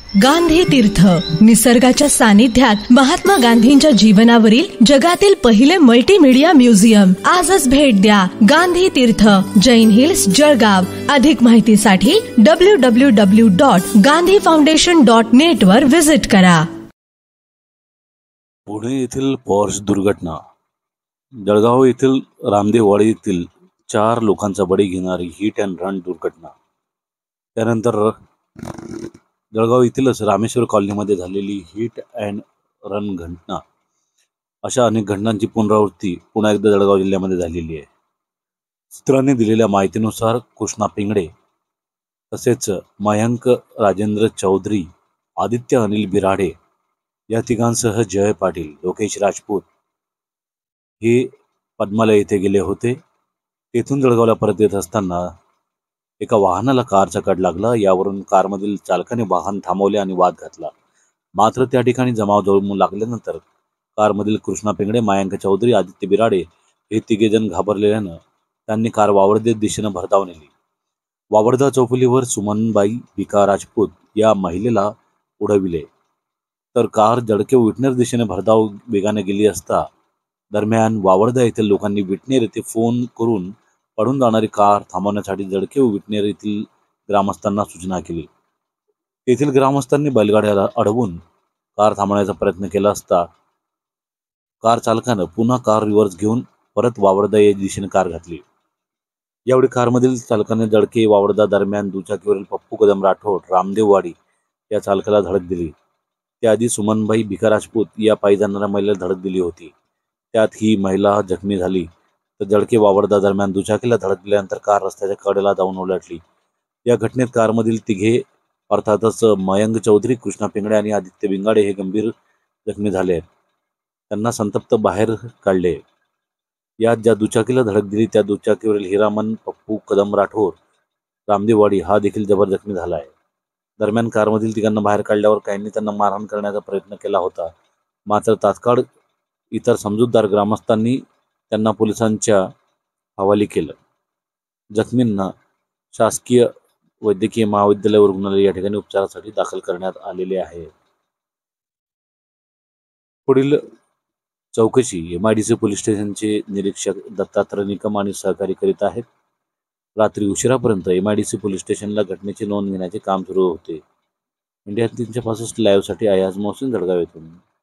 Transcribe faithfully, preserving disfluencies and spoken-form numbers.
गांधी तीर्थ, निसर्गाच्या सानिध्यात महात्मा गांधींच्या जीवनावरील जगातील पहिले मल्टीमीडिया म्युझियम. आजच भेट द्या. गांधी तीर्थ, जैन हिल्स, जळगाव. अधिक माहितीसाठी W W W dot Gandhi foundation dot net वर विजिट करा. पुणे येथील पॉर्श दुर्घटना. जळगाव येथील रामदेववाडी येथील चार लोकांचा बळी घेणारी हिट अँड रन दुर्घटना. त्यानंतर जळगाव येथीलच रामेश्वर कॉलनीमध्ये झालेली हिट अँड रन घटना. अशा अनेक घटनांची पुनरावृत्ती पुन्हा एकदा जळगाव जिल्ह्यामध्ये झालेली आहे. सूत्रांनी दिलेल्या माहितीनुसार कृष्णा पिंगळे तसेच मयंक राजेंद्र चौधरी, आदित्य अनिल बिराडे या तिघांसह जय पाटील, लोकेश राजपूत हे पद्मालय येथे गेले होते. तेथून जळगावला परत येत असताना एका वाहनाला कारचा कड लागला. यावरून कारमधील चालकाने वाहन थांबवले आणि वाद घातला. मात्र त्या ठिकाणी जमाव जमू लागल्यानंतर कारमधील कृष्णा पिंगळे, मयंक चौधरी, आदित्य बिराडे हे तिघेजण घाबरलेल्यानं त्यांनी कार वावडदे दिशेनं भरधाव नेली. वावडदा चौफुलीवर सुमनबाई भिका राजपूत या महिलेला उडविले तर कार जळके विटनेर दिशेने भरधाव वेगाने गेली असता दरम्यान वावडदा येथील लोकांनी विटनेर येथे फोन करून पडून जाणारी कार थांबवण्यासाठी जळके विटनेर येथील ग्रामस्थांना सूचना केली. तेथील ग्रामस्थांनी बैलगाड्याला अडवून कार थांबवण्याचा प्रयत्न केला असता कार चालकानं पुन्हा कार रिव्हर्स घेऊन परत वावडदा या दिशेने कार घातली. यावेळी कारमधील चालकाने जळके वावडदा दरम्यान दुचाकीवरील पप्पू कदम राठोड, रामदेववाडी या चालकाला धडक दिली. त्याआधी सुमनबाई भिका राजपूत या पायी जाणाऱ्या महिलेला धडक दिली होती. त्यात ही महिला जखमी झाली. तर जळके वावडदा दरम्यान दुचाकीला धडक दिल्यानंतर कार रस्त्याच्या कडेला जाऊन उलटली. या घटनेत कारमधील तिघे अर्थातच मयंक चौधरी, कृष्णा पिंगळे आणि आदित्य बिंगाडे हे गंभीर जखमी झाले. त्यांना संतप्त बाहेर काढले. यात ज्या दुचाकीला धडक दिली त्या दुचाकीवरील हिरामन पप्पू कदम राठोड, रामदेववाडी हा देखील जबर जखमी झाला आहे. दरम्यान कारमधील तिघांना बाहेर काढल्यावर काहींनी त्यांना मारहाण करण्याचा प्रयत्न केला होता. मात्र तात्काळ इतर समजूतदार ग्रामस्थांनी त्यांना पोलिसांच्या हवाली केलं. जखमींना शासकीय वैद्यकीय महाविद्यालय व रुग्णालय या ठिकाणी उपचारासाठी दाखल करण्यात आलेले आहे. पुढील चौकशी एमआयडीसी पोलीस स्टेशनचे निरीक्षक दत्तात्रय निकम आणि सहकारी करीत आहेत. रात्री उशिरापर्यंत एमआयडीसी पोलीस स्टेशनला घटनेची नोंद घेण्याचे काम सुरू होते. इंडिया तीनशे पासष्ट लाईव्हसाठी अयाज मोहसिन, जळगाव येथून.